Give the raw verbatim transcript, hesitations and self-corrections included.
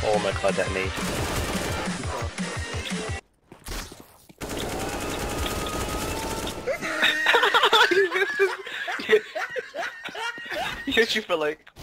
Oh my god, that nade. He hit you for like